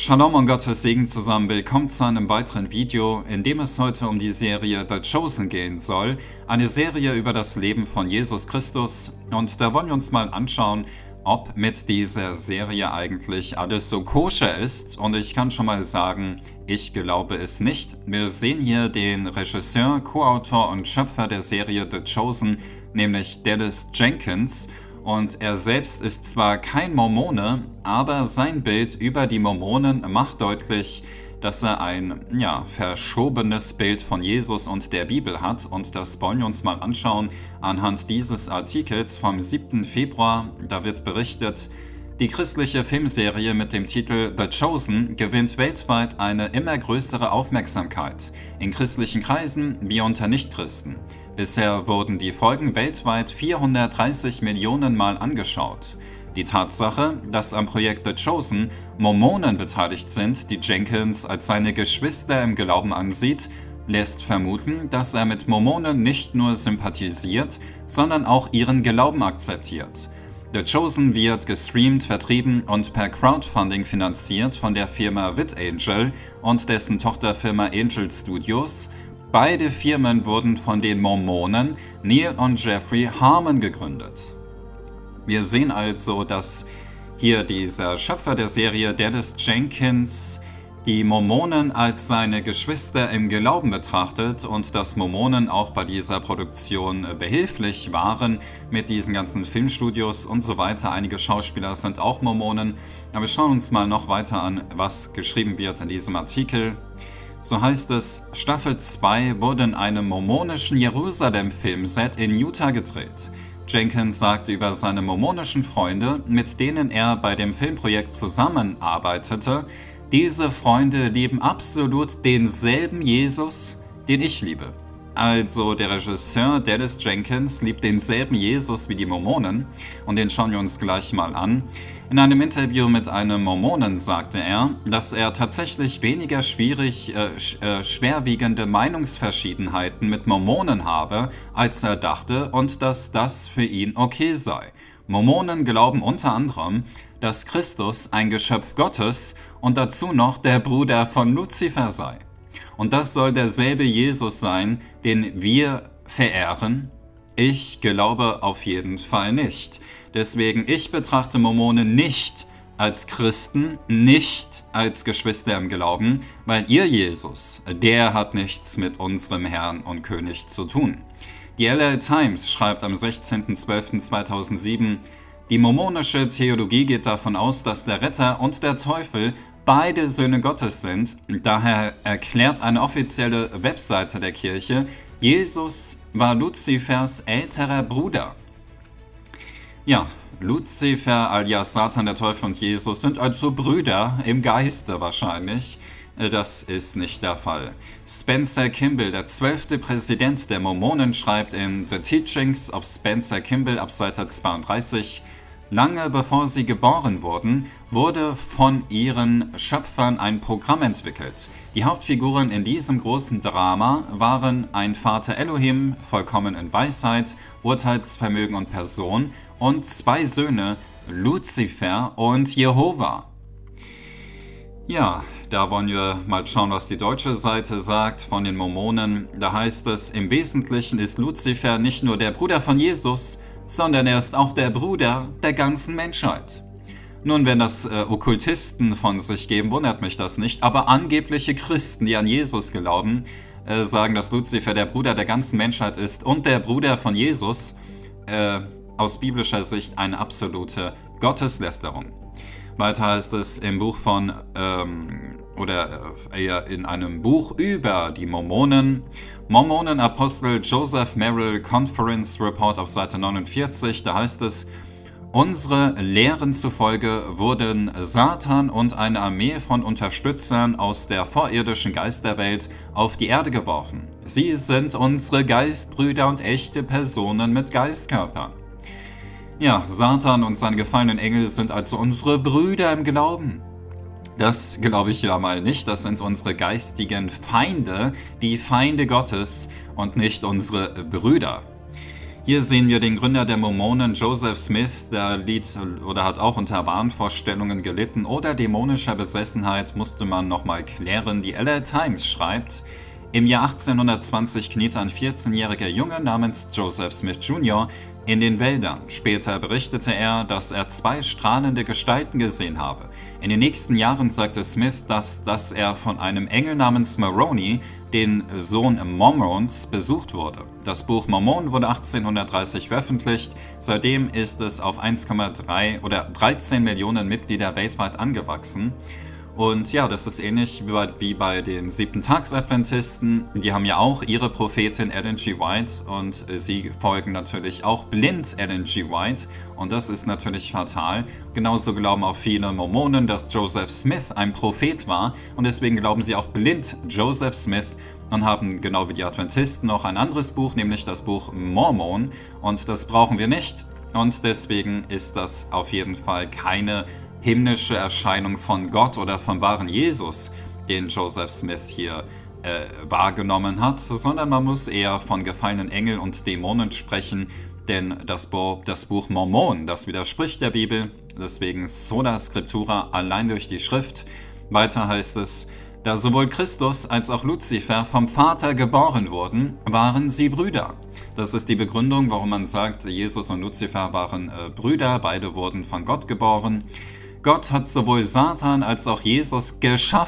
Shalom und Gottes Segen zusammen, willkommen zu einem weiteren Video, in dem es heute um die Serie The Chosen gehen soll, eine Serie über das Leben von Jesus Christus, und da wollen wir uns mal anschauen, ob mit dieser Serie eigentlich alles so koscher ist, und ich kann schon mal sagen, ich glaube es nicht. Wir sehen hier den Regisseur, Co-Autor und Schöpfer der Serie The Chosen, nämlich Dallas Jenkins. Und er selbst ist zwar kein Mormone, aber sein Bild über die Mormonen macht deutlich, dass er ein verschobenes Bild von Jesus und der Bibel hat. Und das wollen wir uns mal anschauen anhand dieses Artikels vom 7. Februar. Da wird berichtet, die christliche Filmserie mit dem Titel The Chosen gewinnt weltweit eine immer größere Aufmerksamkeit, in christlichen Kreisen wie unter Nichtchristen. Bisher wurden die Folgen weltweit 430 Millionen Mal angeschaut. Die Tatsache, dass am Projekt The Chosen Mormonen beteiligt sind, die Jenkins als seine Geschwister im Glauben ansieht, lässt vermuten, dass er mit Mormonen nicht nur sympathisiert, sondern auch ihren Glauben akzeptiert. The Chosen wird gestreamt, vertrieben und per Crowdfunding finanziert von der Firma VidAngel und dessen Tochterfirma Angel Studios. Beide Firmen wurden von den Mormonen Neil und Jeffrey Harmon gegründet. Wir sehen also, dass hier dieser Schöpfer der Serie, Dallas Jenkins, die Mormonen als seine Geschwister im Glauben betrachtet und dass Mormonen auch bei dieser Produktion behilflich waren mit diesen ganzen Filmstudios und so weiter. Einige Schauspieler sind auch Mormonen. Aber wir schauen uns mal noch weiter an, was geschrieben wird in diesem Artikel. So heißt es, Staffel 2 wurde in einem mormonischen Jerusalem-Filmset in Utah gedreht. Jenkins sagte über seine mormonischen Freunde, mit denen er bei dem Filmprojekt zusammenarbeitete, diese Freunde lieben absolut denselben Jesus, den ich liebe. Also der Regisseur Dallas Jenkins liebt denselben Jesus wie die Mormonen, und den schauen wir uns gleich mal an. In einem Interview mit einem Mormonen sagte er, dass er tatsächlich weniger schwerwiegende Meinungsverschiedenheiten mit Mormonen habe, als er dachte, und dass das für ihn okay sei. Mormonen glauben unter anderem, dass Christus ein Geschöpf Gottes und dazu noch der Bruder von Luzifer sei. Und das soll derselbe Jesus sein, den wir verehren? Ich glaube auf jeden Fall nicht. Deswegen, ich betrachte Mormonen nicht als Christen, nicht als Geschwister im Glauben, weil ihr Jesus, der hat nichts mit unserem Herrn und König zu tun. Die LA Times schreibt am 16.12.2007, die mormonische Theologie geht davon aus, dass der Retter und der Teufel beide Söhne Gottes sind. Daher erklärt eine offizielle Webseite der Kirche, Jesus war Luzifers älterer Bruder. Ja, Luzifer alias Satan, der Teufel und Jesus sind also Brüder im Geiste wahrscheinlich. Das ist nicht der Fall. Spencer Kimball, der 12. Präsident der Mormonen, schreibt in The Teachings of Spencer Kimball ab Seite 32, lange bevor sie geboren wurden, wurde von ihren Schöpfern ein Programm entwickelt. Die Hauptfiguren in diesem großen Drama waren ein Vater Elohim, vollkommen in Weisheit, Urteilsvermögen und Person, und zwei Söhne, Luzifer und Jehova. Ja, da wollen wir mal schauen, was die deutsche Seite sagt von den Mormonen. Da heißt es, im Wesentlichen ist Luzifer nicht nur der Bruder von Jesus, sondern er ist auch der Bruder der ganzen Menschheit. Nun, wenn das Okkultisten von sich geben, wundert mich das nicht, aber angebliche Christen, die an Jesus glauben, sagen, dass Luzifer der Bruder der ganzen Menschheit ist und der Bruder von Jesus, aus biblischer Sicht eine absolute Gotteslästerung. Weiter heißt es im Buch von, in einem Buch über die Mormonen, Mormonenapostel Joseph Merrill Conference Report auf Seite 49, da heißt es, unsere Lehren zufolge wurden Satan und eine Armee von Unterstützern aus der vorirdischen Geisterwelt auf die Erde geworfen. Sie sind unsere Geistbrüder und echte Personen mit Geistkörpern. Ja, Satan und seine gefallenen Engel sind also unsere Brüder im Glauben. Das glaube ich ja mal nicht, das sind unsere geistigen Feinde, die Feinde Gottes und nicht unsere Brüder. Hier sehen wir den Gründer der Mormonen, Joseph Smith, der hat auch unter Wahnvorstellungen gelitten oder dämonischer Besessenheit, musste man nochmal klären. Die LA Times schreibt: Im Jahr 1820 kniete ein 14-jähriger Junge namens Joseph Smith Jr. in den Wäldern. Später berichtete er, dass er 2 strahlende Gestalten gesehen habe. In den nächsten Jahren sagte Smith, dass er von einem Engel namens Moroni, den Sohn Mormons, besucht wurde. Das Buch Mormon wurde 1830 veröffentlicht. Seitdem ist es auf 1,3 oder 13 Millionen Mitglieder weltweit angewachsen. Und ja, das ist ähnlich wie bei den Siebentagsadventisten. Die haben ja auch ihre Prophetin Ellen G. White und sie folgen natürlich auch blind Ellen G. White. Und das ist natürlich fatal. Genauso glauben auch viele Mormonen, dass Joseph Smith ein Prophet war. Und deswegen glauben sie auch blind Joseph Smith und haben genau wie die Adventisten noch ein anderes Buch, nämlich das Buch Mormon. Und das brauchen wir nicht. Und deswegen ist das auf jeden Fall keine himmlische Erscheinung von Gott oder vom wahren Jesus, den Joseph Smith hier wahrgenommen hat, sondern man muss eher von gefallenen Engeln und Dämonen sprechen, denn das Buch Mormon, das widerspricht der Bibel, deswegen Sola Scriptura, allein durch die Schrift. Weiter heißt es: Da sowohl Christus als auch Luzifer vom Vater geboren wurden, waren sie Brüder. Das ist die Begründung, warum man sagt, Jesus und Luzifer waren Brüder, beide wurden von Gott geboren. Gott hat sowohl Satan als auch Jesus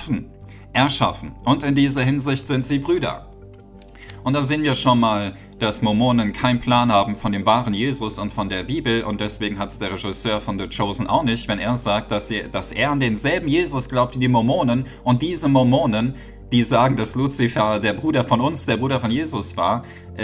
erschaffen. Und in dieser Hinsicht sind sie Brüder. Und da sehen wir schon mal, dass Mormonen keinen Plan haben von dem wahren Jesus und von der Bibel. Und deswegen hat es der Regisseur von The Chosen auch nicht, wenn er sagt, dass er an denselben Jesus glaubt wie die Mormonen. Und diese Mormonen, die sagen, dass Luzifer der Bruder von uns, der Bruder von Jesus war,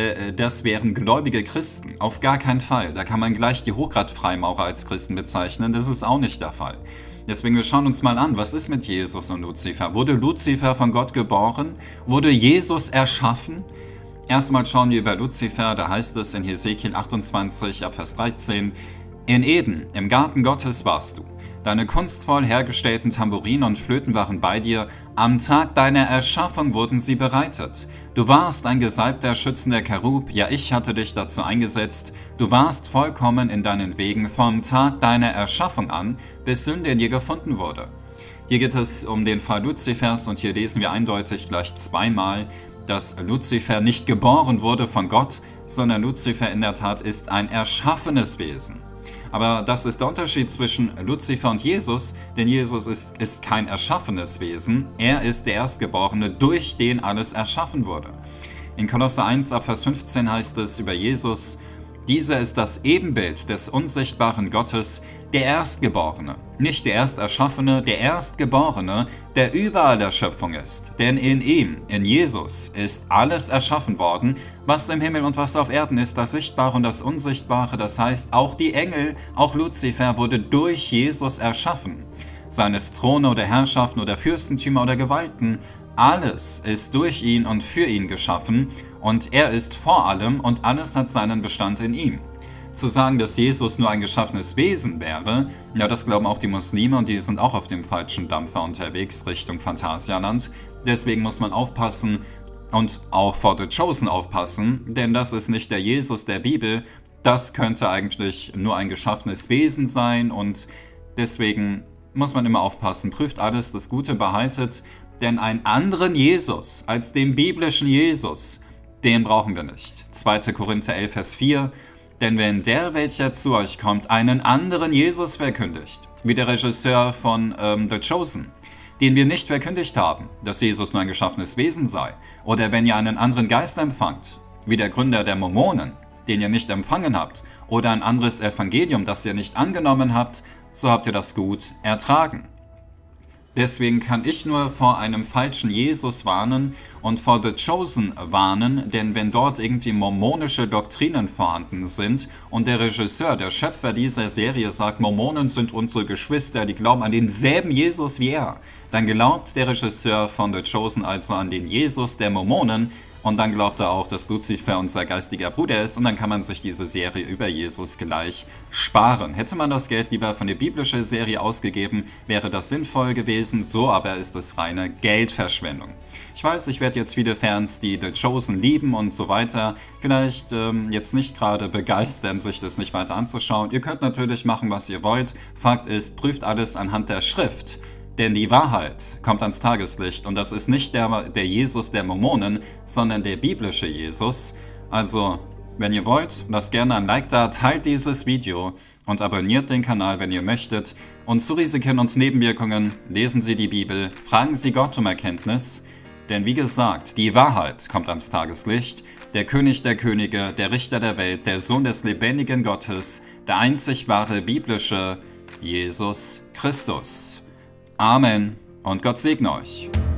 das wären gläubige Christen. Auf gar keinen Fall. Da kann man gleich die Hochgrad-Freimaurer als Christen bezeichnen. Das ist auch nicht der Fall. Deswegen, wir schauen uns mal an, was ist mit Jesus und Luzifer? Wurde Luzifer von Gott geboren? Wurde Jesus erschaffen? Erstmal schauen wir über Luzifer, da heißt es in Hesekiel 28, ab Vers 13: In Eden, im Garten Gottes warst du. Deine kunstvoll hergestellten Tambourinen und Flöten waren bei dir. Am Tag deiner Erschaffung wurden sie bereitet. Du warst ein gesalbter, schützender Cherub, ja, ich hatte dich dazu eingesetzt. Du warst vollkommen in deinen Wegen vom Tag deiner Erschaffung an, bis Sünde in dir gefunden wurde. Hier geht es um den Fall Luzifers und hier lesen wir eindeutig gleich zweimal, dass Luzifer nicht geboren wurde von Gott, sondern Luzifer in der Tat ist ein erschaffenes Wesen. Aber das ist der Unterschied zwischen Luzifer und Jesus, denn Jesus ist kein erschaffenes Wesen, er ist der Erstgeborene, durch den alles erschaffen wurde. In Kolosser 1, ab Vers 15 heißt es über Jesus: Dieser ist das Ebenbild des unsichtbaren Gottes, der Erstgeborene, nicht der Ersterschaffene, der Erstgeborene, der über aller Schöpfung ist. Denn in ihm, in Jesus, ist alles erschaffen worden, was im Himmel und was auf Erden ist, das Sichtbare und das Unsichtbare, das heißt, auch die Engel, auch Luzifer wurde durch Jesus erschaffen. Seien es Throne oder Herrschaften oder Fürstentümer oder Gewalten, alles ist durch ihn und für ihn geschaffen und er ist vor allem und alles hat seinen Bestand in ihm. Zu sagen, dass Jesus nur ein geschaffenes Wesen wäre, ja, das glauben auch die Muslime und die sind auch auf dem falschen Dampfer unterwegs Richtung Phantasialand. Deswegen muss man aufpassen und auch vor The Chosen aufpassen, denn das ist nicht der Jesus der Bibel, das könnte eigentlich nur ein geschaffenes Wesen sein und deswegen muss man immer aufpassen, prüft alles, das Gute behaltet, denn einen anderen Jesus als den biblischen Jesus, den brauchen wir nicht. 2. Korinther 11, Vers 4: Denn wenn der, welcher zu euch kommt, einen anderen Jesus verkündigt, wie der Regisseur von The Chosen, den wir nicht verkündigt haben, dass Jesus nur ein geschaffenes Wesen sei, oder wenn ihr einen anderen Geist empfangt, wie der Gründer der Mormonen, den ihr nicht empfangen habt, oder ein anderes Evangelium, das ihr nicht angenommen habt, so habt ihr das gut ertragen. Deswegen kann ich nur vor einem falschen Jesus warnen und vor The Chosen warnen, denn wenn dort irgendwie mormonische Doktrinen vorhanden sind und der Regisseur, der Schöpfer dieser Serie sagt, Mormonen sind unsere Geschwister, die glauben an denselben Jesus wie er, dann glaubt der Regisseur von The Chosen also an den Jesus der Mormonen, Und dann glaubt er auch, dass Luzifer unser geistiger Bruder ist und dann kann man sich diese Serie über Jesus gleich sparen. Hätte man das Geld lieber für eine biblische Serie ausgegeben, wäre das sinnvoll gewesen, so aber ist es reine Geldverschwendung. Ich weiß, ich werde jetzt viele Fans, die The Chosen lieben und so weiter, vielleicht jetzt nicht gerade begeistern, sich das nicht weiter anzuschauen. Ihr könnt natürlich machen, was ihr wollt. Fakt ist, prüft alles anhand der Schrift. Denn die Wahrheit kommt ans Tageslicht und das ist nicht der Jesus der Mormonen, sondern der biblische Jesus. Also, wenn ihr wollt, lasst gerne ein Like da, teilt dieses Video und abonniert den Kanal, wenn ihr möchtet. Und zu Risiken und Nebenwirkungen lesen Sie die Bibel, fragen Sie Gott um Erkenntnis. Denn wie gesagt, die Wahrheit kommt ans Tageslicht. Der König der Könige, der Richter der Welt, der Sohn des lebendigen Gottes, der einzig wahre biblische Jesus Christus. Amen und Gott segne euch.